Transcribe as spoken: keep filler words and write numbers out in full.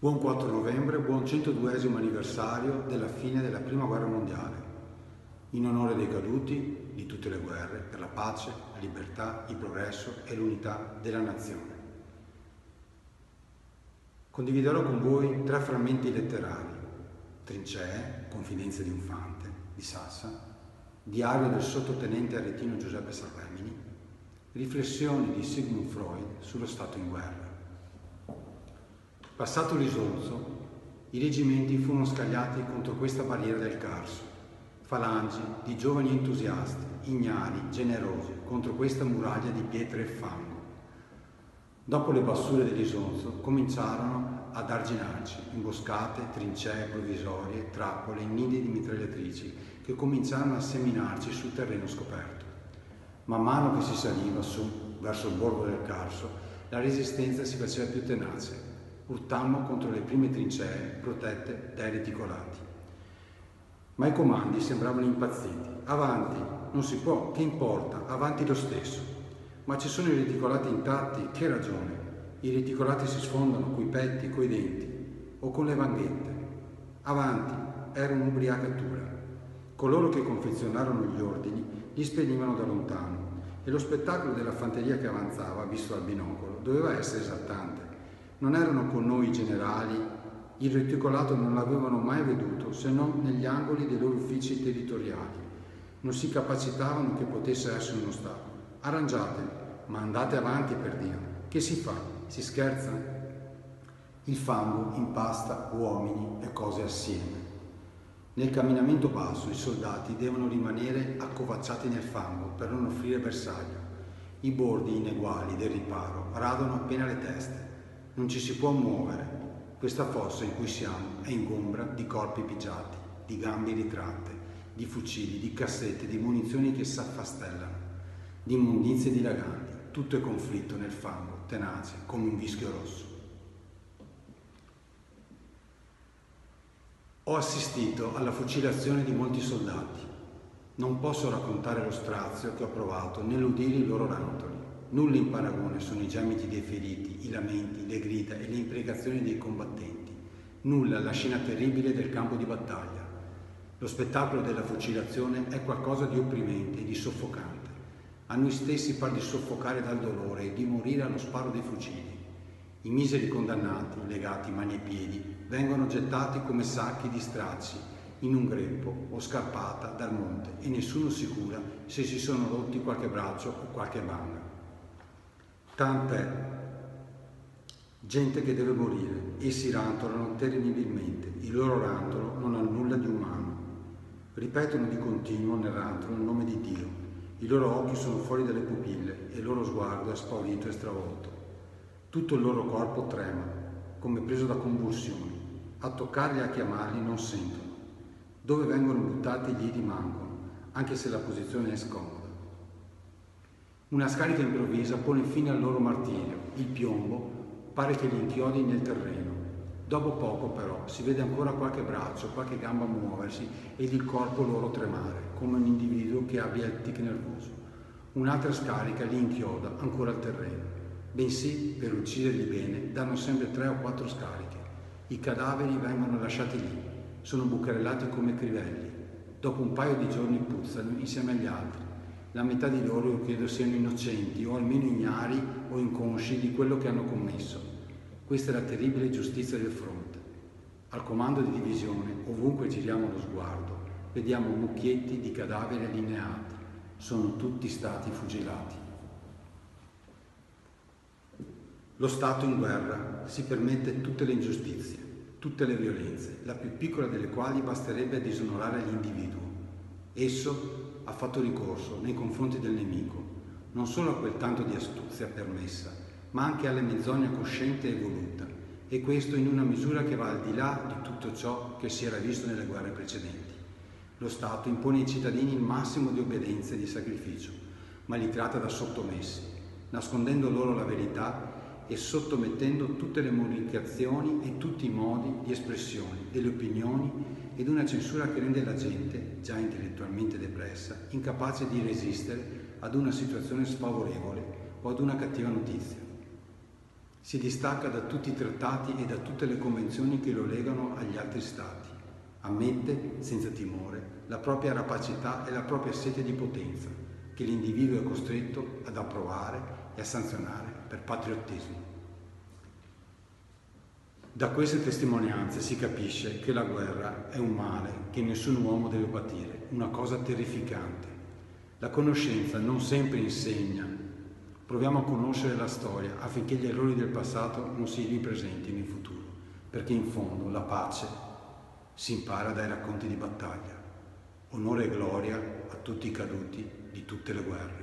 Buon quattro novembre, buon centoduesimo anniversario della fine della Prima Guerra Mondiale. In onore dei caduti di tutte le guerre, per la pace, la libertà, il progresso e l'unità della nazione. Condividerò con voi tre frammenti letterari: Trincee, Confidenze di un Fante, di Sassa, Diario del sottotenente aretino Giuseppe Sarremini, Riflessioni di Sigmund Freud sullo stato in guerra. Passato l'Isonzo, i reggimenti furono scagliati contro questa barriera del Carso, falangi di giovani entusiasti, ignari, generosi, contro questa muraglia di pietre e fango. Dopo le bassure dell'Isonzo cominciarono ad arginarci imboscate, trincee provvisorie, trappole, nidi di mitragliatrici che cominciarono a seminarci sul terreno scoperto. Man mano che si saliva su, verso il borgo del Carso, la resistenza si faceva più tenace. Urtammo contro le prime trincee protette dai reticolati. Ma i comandi sembravano impazziti. Avanti, non si può, che importa, avanti lo stesso. Ma ci sono i reticolati intatti, che ragione? I reticolati si sfondano coi petti, coi denti o con le vanghette. Avanti, era un'ubriacatura. Coloro che confezionarono gli ordini li spedivano da lontano e lo spettacolo della fanteria che avanzava, visto al binocolo, doveva essere esaltante. Non erano con noi i generali, il reticolato non l'avevano mai veduto se non negli angoli dei loro uffici territoriali. Non si capacitavano che potesse essere un ostacolo. Arrangiatevi, ma andate avanti per Dio. Che si fa? Si scherza? Il fango impasta uomini e cose assieme. Nel camminamento basso i soldati devono rimanere accovacciati nel fango per non offrire bersaglio. I bordi ineguali del riparo radono appena le teste. Non ci si può muovere. Questa fossa in cui siamo è ingombra di corpi pigiati, di gambe ritratte, di fucili, di cassette, di munizioni che s'affastellano, di immondizie dilaganti. Tutto è conflitto nel fango, tenace, come un vischio rosso. Ho assistito alla fucilazione di molti soldati. Non posso raccontare lo strazio che ho provato nell'udire i loro rantoli. Nulla in paragone sono i gemiti dei feriti, i lamenti, le grida e le imprecazioni dei combattenti. Nulla la scena terribile del campo di battaglia. Lo spettacolo della fucilazione è qualcosa di opprimente e di soffocante. A noi stessi par di soffocare dal dolore e di morire allo sparo dei fucili. I miseri condannati, legati mani e piedi, vengono gettati come sacchi di stracci in un greppo o scarpata dal monte e nessuno si cura se si sono rotti qualche braccio o qualche banga. Tant'è, gente che deve morire, essi rantolano terribilmente, il loro rantolo non ha nulla di umano. Ripetono di continuo nel rantolo il nome di Dio, i loro occhi sono fuori dalle pupille e il loro sguardo è spaurito e stravolto. Tutto il loro corpo trema, come preso da convulsioni, a toccarli e a chiamarli non sentono. Dove vengono buttati lì rimangono, anche se la posizione è scomoda. Una scarica improvvisa pone fine al loro martirio. Il piombo pare che li inchiodi nel terreno. Dopo poco, però, si vede ancora qualche braccio, qualche gamba muoversi ed il corpo loro tremare, come un individuo che abbia il tic nervoso. Un'altra scarica li inchioda ancora al terreno. Bensì, per ucciderli bene, danno sempre tre o quattro scariche. I cadaveri vengono lasciati lì, sono bucherellati come crivelli. Dopo un paio di giorni puzzano insieme agli altri. La metà di loro io credo siano innocenti o almeno ignari o inconsci di quello che hanno commesso. Questa è la terribile giustizia del fronte. Al comando di divisione, ovunque giriamo lo sguardo, vediamo mucchietti di cadaveri allineati. Sono tutti stati fucilati. Lo Stato in guerra si permette tutte le ingiustizie, tutte le violenze, la più piccola delle quali basterebbe a disonorare l'individuo. Esso ha fatto ricorso nei confronti del nemico, non solo a quel tanto di astuzia permessa, ma anche alla menzogna cosciente e voluta, e questo in una misura che va al di là di tutto ciò che si era visto nelle guerre precedenti. Lo Stato impone ai cittadini il massimo di obbedienza e di sacrificio, ma li tratta da sottomessi, nascondendo loro la verità e sottomettendo tutte le comunicazioni e tutti i modi di espressione delle opinioni ed una censura che rende la gente, già intellettualmente depressa, incapace di resistere ad una situazione sfavorevole o ad una cattiva notizia. Si distacca da tutti i trattati e da tutte le convenzioni che lo legano agli altri stati. Ammette, senza timore, la propria rapacità e la propria sete di potenza, che l'individuo è costretto ad approvare e a sanzionare per patriottismo. Da queste testimonianze si capisce che la guerra è un male che nessun uomo deve patire, una cosa terrificante. La conoscenza non sempre insegna. Proviamo a conoscere la storia affinché gli errori del passato non si ripresentino in futuro, perché in fondo la pace si impara dai racconti di battaglia. Onore e gloria a tutti i caduti di tutte le guerre.